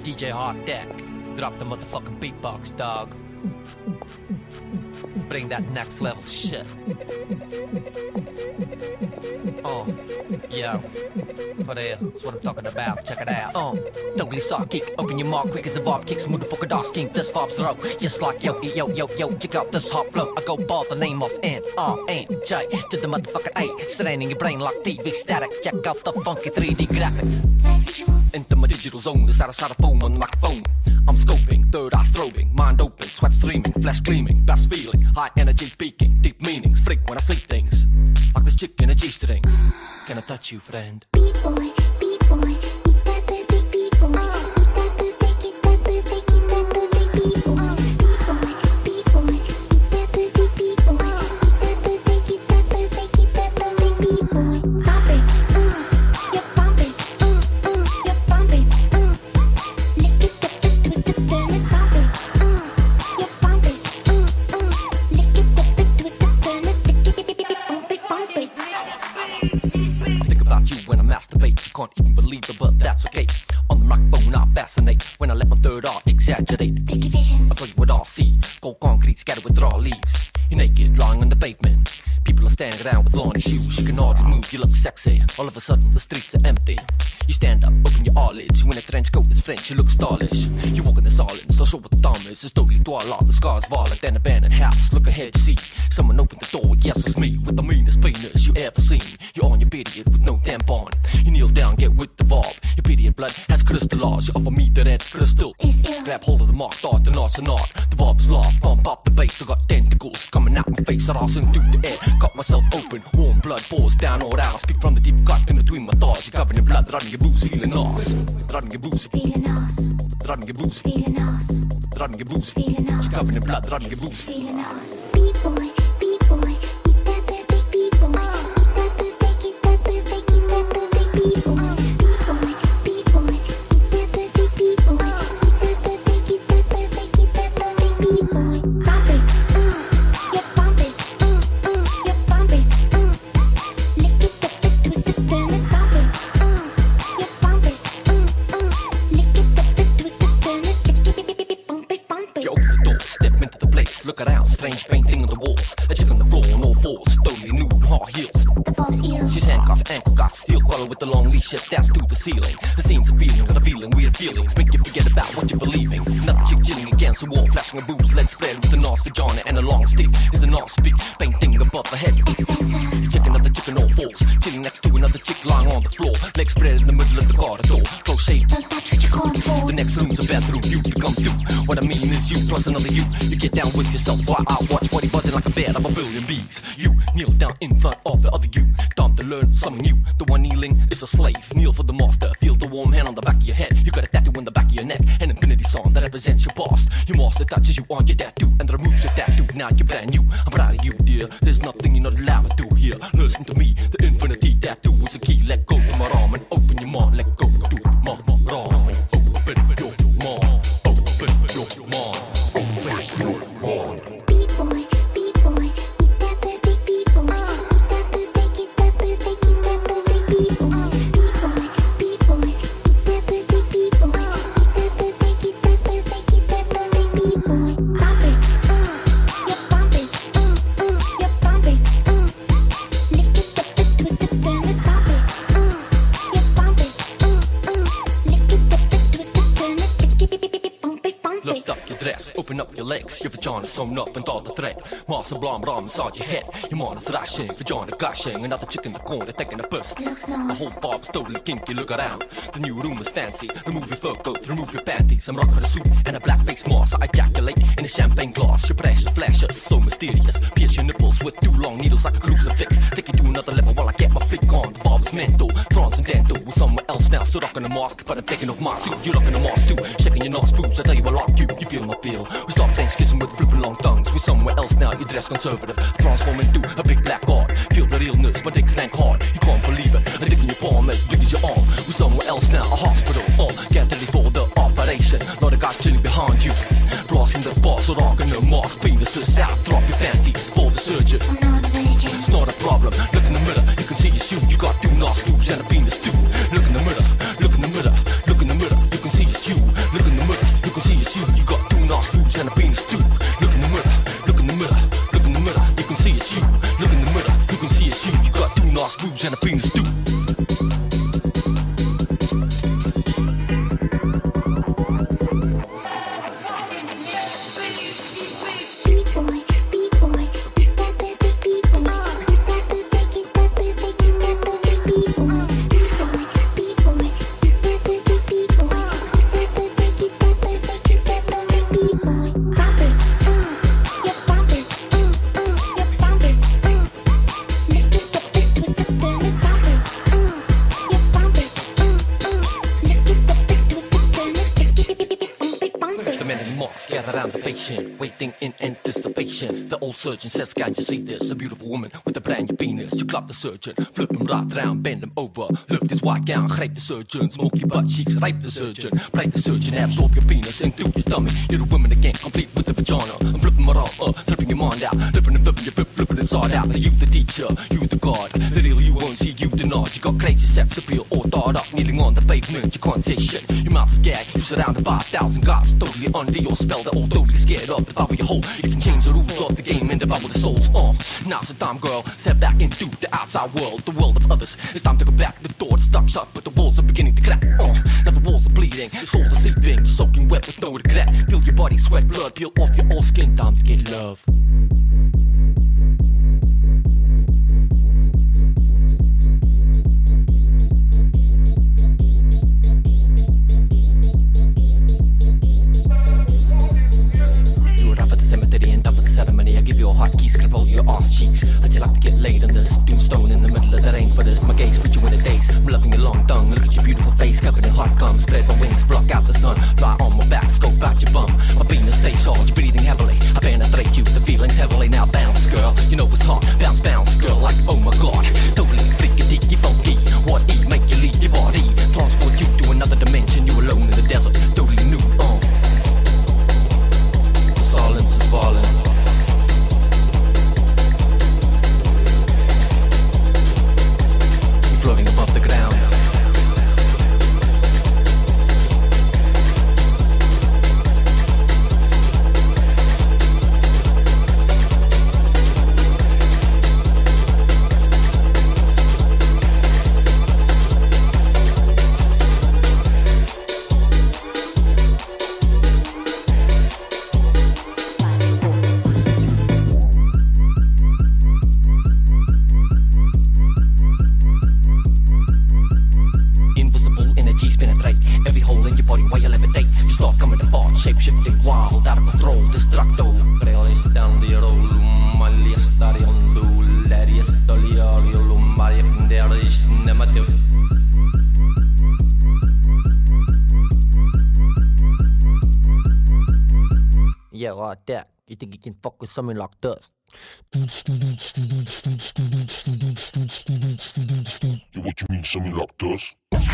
DJ Hard Deck. Drop the motherfucking beatbox, dog. Bring that next level shit. Yo, for real, that's what I'm talking about. Check it out. Totally soft kick, open your mouth quick as a vibe kicks. Motherfucker dog skink, this vibes row. Just like yo, check out this hot flow. I go by the name of N-R-N-J to the motherfucking A. Straining your brain like TV static. Check out the funky 3D graphics. Into my digital zone, the side of phone on the microphone. I'm scoping, third eye strobing, mind open, sweat streaming, flesh gleaming, best feeling, high energy speaking, deep meanings, freak when I say things. Like this chick in a G-string. Can I touch you, friend? B-boy, B-boy, eat that perfect B-boy. Eat that perfect, eat that perfect, eat that perfect B-boy. B-boy, B-boy, eat that perfect B-boy. Eat that perfect, eat that perfect, eat that perfect B-boy. Pop it, you pump it, you pump it, lick it up and twist it, turn it, pop it, you pump it, lick it up and twist it, turn it, pump it, pump it. Think about you when I masturbate. You can't even believe it, but that's okay. On the microphone I fascinate. When I let my third eye exaggerate. Picky visions. I tell you what I'll see. Cold concrete scattered with raw leaves. You're naked, lying on the pavement. People are standing around with lawn shoes. You can hardly move, you look sexy. All of a sudden the streets are empty. You stand up, open your eyelids. You in a trench coat that's French, you look stylish. You walk in the silence, not sure what the time is. It's totally twilight, the sky's violet, an abandoned house. Look ahead, see someone open the door. Yes, it's me, with the meanest penis you ever seen. You're on your period with no tampon. You kneel down, get with the vibe. Your period blood has crystallized. You offer me the red crystal. Grab hold of the mark, start the knot's a knot. The vibe is live, pump up the bass. I got tentacles coming out my face, harassing through the air. Cut myself open, warm blood pours down or out. I speak from the deep cut in between my thighs. You're covered in blood, running your boots, feeling nice. Running your boots, Feeling us, running your boots, feeling us, running your boots. feeling us. You're covered in blood, running your boots. Feeling us. B-boy, B-boy, eat that perfect B-boy. Eat that perfect, eat that perfect, eat that perfect B-boy. B-boy, B-boy, eat that perfect B-boy. Eat that perfect, eat that perfect, eat that perfect B-boy. Pump it, you pump it, you pump it, lick it up and twist it, turn it, pump it, you pump it, lick it up and twist it, turn it, pump it, pump it. You open the door, step into the place. Look around, strange painting on the walls. A chick on the floor on all fours, totally nude, high heels. The Bob's eels. She's handcuffed, ankle cuffed, steel collar with the long leash attached to the ceiling. The scene's appealing, revealing weird feelings, make you forget about what you're believing. Another chick chilling against the wall, flashing her boobs, legs spread with a nice vagina and a long stick. Is a nice big painting above her head. Expensive. Chick another chick on all fours, chilling next to another chick lying on the floor, legs spread in the middle of the corridor. Crochet. Don't touch what you call for. The next room's a bathroom, you become two. What I mean is you plus another you. You get down with yourself while I watch what he buzzing like a bed of a billion bees. You kneel down in front of the other you. Time to learn something new. The one kneeling is a slave. Kneel for the master. Feel the warm hand on the back of your head. You got a tattoo on the back of your neck. An infinity song that represents your past. Your master touches you on your tattoo and removes your tattoo. Now you're brand new. I'm proud of you, dear. There's nothing you're not allowed to do here. Listen to me. The infinity tattoo is a key. Let go of my arm and open your mind. Let go of my arm and open your mind. Open your mind. Open your mind. B-boy, B-boy, eat that perfect B-boy. Eat that perfect, eat that perfect, eat that perfect B-boy. B-boy, B-boy, eat that perfect B-boy. Eat that perfect, eat that perfect, eat that perfect B-boy. Pump it, you pump it, you pump it, lick it up and twist it, turn it, pump it, you pump it, lick it up and twist it, turn it, pump it, pump it. Lift up your dress, open up your legs. Your vagina's sewn up and all the thread. Master blonde bra inside your head. Your mind is thrashing, vagina gushing. Another chick in the corner taking a piss. Looks The nice. whole vibe's totally kinky, look around. The new room is fancy. Remove your fur coat, remove your panties. I'm rocking a suit and a black face mask. I ejaculate in a champagne glass. Your precious flashes, so mysterious. Pierce your nipples with two long needles like a crucifix. Take you to another level while I get my flick on. The vibe's mental, transcendental. We're somewhere else now, still rocking a mask. But I'm taking off my suit, you're rocking a mask too. Shaking your nose boobs, I tell you I like you. You feel my feel. We start French kissing with flipping long tongues. We're somewhere else now, you dress conservative. Transform into a big black heart. Feel the realness, my dick's slank hard. You can't believe it, a dick in your palm as big as your arm. We're somewhere else now, a hospital. Get ready for the operation. Not a guy chilling behind you. Blasting the boss, so rocking the mask. Penises out, drop your panties for the surgeon. I'm not a virgin. It's not a problem. Look in the mirror, you can see your shoe. You got two nostrils and a penis too. Look in the mirror, look in the mirror, look in the mirror, you can see your shoe. Look many moths gather around the patient, waiting in anticipation. The old surgeon says, "Can you see this? A beautiful woman with a brand new penis." You clap the surgeon, flip him right round, bend him over, lift his white gown, rape the surgeon, smoke your butt cheeks, rape the surgeon, break the surgeon, absorb your penis into your tummy. You're a woman again, complete with the vagina. I'm flipping my arm up, tripping your mind out, flipping and flipping your flipping inside out. Now you the teacher, you the god, the real you won't see, you the not. You got crazy sex appeal, all thought up, kneeling on the pavement. You can't say shit, your mouth is gagged. You surrounded by 1,000 guys, totally under your spell. They're all totally scared of the power you hold. You can change the rules of the game and devour the souls. Now's the time, girl, step back into the outside world, the world of others. It's time to go back. The door is stuck shut, but the walls are beginning to crack. Now the walls are bleeding, your souls are seeping, soaking wet with no regret. Feel your body sweat, blood peel off your old skin. Time to get love. I give you a hot key, scrap all your ass cheeks. How'd you like to get laid on this tombstone in the middle of the rain for this? My gaze put you in the days. I'm loving your long tongue. Look at your beautiful face, covered in hot gum. Spread my wings, block out the sun. Fly on my back, scope out your bum. My penis stays hard, you're breathing heavily. I penetrate you, the feeling's heavily. Now bounce, girl. You know it's hot. Bounce, bounce, girl. Like, oh my god. Totally freaky, deaky, funky. What eat, make you leave your body. Transport you to another dimension. You alone in the desert, totally new. Silence is falling. Floating above the ground. Shape-shifting, wild, out of control, destructo. Yeah, like that. You think you can fuck with something like dust? Yeah, what you mean, something like dust?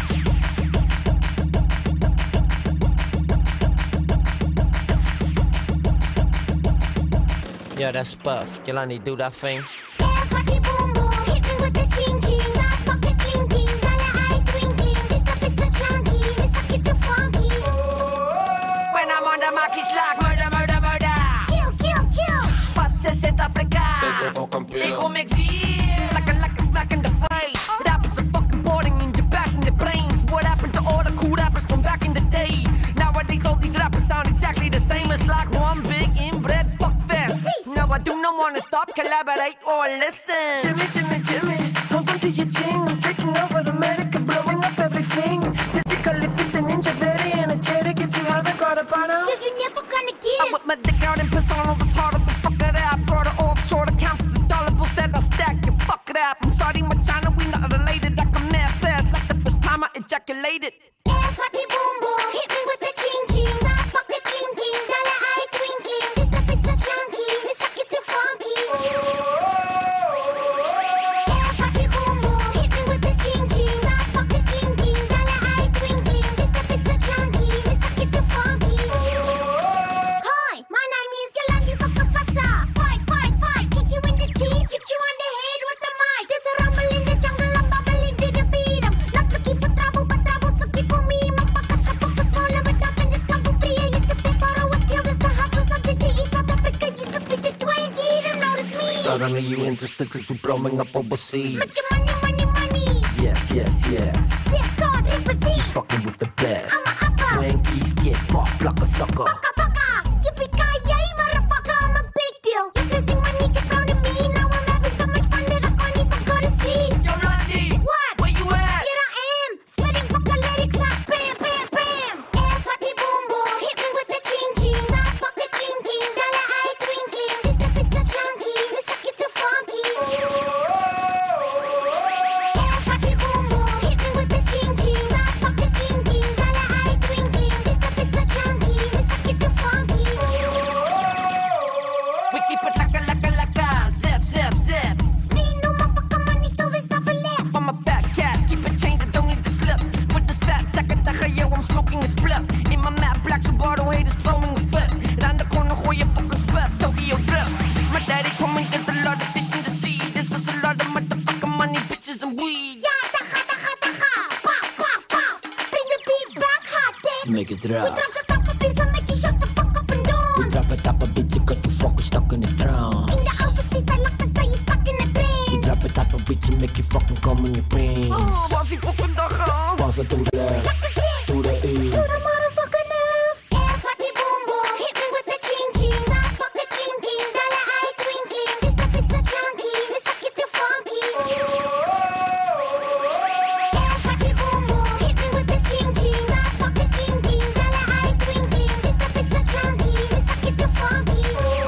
Yeah, that's Puff. Jelani, do that thing. Everybody boom boom, hit me with the ching ching, not pocket thinking, dollar eye twinkling, just a bit so chunky, it's a get the funky. When I'm on the mic, it's like murder, murder, murder. Kill, kill, kill. Wat ze Zuid-Afrika. Ik kom niks weer, like a smack in the face. Rappers are fucking boarding in your passenger planes. What happened to all the cool rappers from back in the day? Nowadays all these rappers sound exactly the same as like one big inbred fuckfest. Now I do not wanna stop, collaborate or listen. Jimmy, Jimmy, Jimmy, hold on to your chin. I'm taking over America, blowing up everything. Physically fit and ninja, very energetic. If you haven't got a partner, You're never gonna get I it. whip my dick out and piss on all this harder, but fuck it up. Brought it offshore to count for the dollar bills that I stack. You fuck it up. I'm sorry, my China, we not related. I come mad fast, like the first time I ejaculated. Everybody boom boom, hit me with the ching ching, not pocket thinking, dollar eye twinkling, just a bit so chunky, it's a get the funky. Everybody boom boom, hit me with the ching ching, not pocket thinking, dollar eye twinkling, just a bit so chunky, it's a get the funky. Hi, my name is Yolandi Fakafasa. Fight, fight, fight, kick you in the teeth, hit you on the head with the mic. There's a rumble in the jungle, I'm bubbling to the beat. I'm not looking for trouble, but trouble's looking for me. Mapakat sa focus, roll it up and just come for free. I used to pay for our skill, this the hustle, so did the eat South Africa, used to be the 20, don't notice me. Suddenly you interested cause we're blowing up overseas. Make your money, money, money. Yes, yes, yes. Six or three proceed. Fucking with the best. I'm a upper. Wankies get popped like a sucker. Baka, baka. Yippee-ki-yay, motherfucker, I'm a big deal. You're losing money, get thrown at me. Now I'm having so much fun that I can't even go to sleep. Yo, Randy, What? where you at? Here I am, spitting fucker lyrics like bam, bam, bam. Everybody boom boom, hit me with the ching ching, not pocket thinking, dollar eye twinkling, just a bit so chunky, let's get the funky. Everybody boom boom, hit me with the ching ching, not pocket thinking, dollar eye twinkling, just a bit so chunky, let's get the draf. We drop the top of this and make you shut the fuck up and dance. We drop it up a bitch, you got you fucking stuck in the trance. In the overseas, I like to say you stuck in the trance. We drop it up a bitch and make you fucking come in your pants. Oh, was die fucking dag gaan. Pass it to the left, to the To east. the motherfucking left. Yeah, party boom boom, hit me with the ching ching. Rock pocket king king, dollar eye twinkling. Just a pizza chunky, let's suck it to funky. Yeah, party boom boom, hit me with the ching ching. Rock pocket king king, dollar eye twinkling. Just a pizza chunky, let's suck it to funky.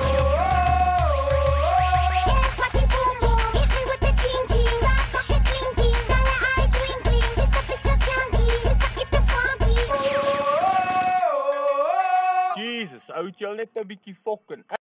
Yeah, party boom boom, hit me with the ching ching. Rock pocket king king, dollar eye twinkling. Just a pizza chunky, let's suck it to funky. Jesus, oud jy al net 'n bietjie fokken.